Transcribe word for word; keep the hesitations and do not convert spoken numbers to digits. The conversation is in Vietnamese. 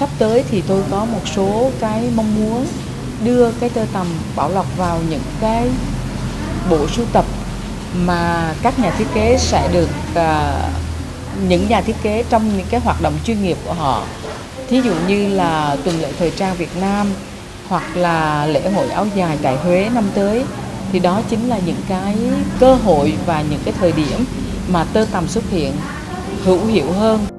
sắp tới thì tôi có một số cái mong muốn đưa cái tơ tằm Bảo Lộc vào những cái bộ sưu tập mà các nhà thiết kế sẽ được à, những nhà thiết kế trong những cái hoạt động chuyên nghiệp của họ, thí dụ như là tuần lễ thời trang Việt Nam hoặc là lễ hội áo dài tại Huế năm tới, thì đó chính là những cái cơ hội và những cái thời điểm mà tơ tằm xuất hiện hữu hiệu hơn.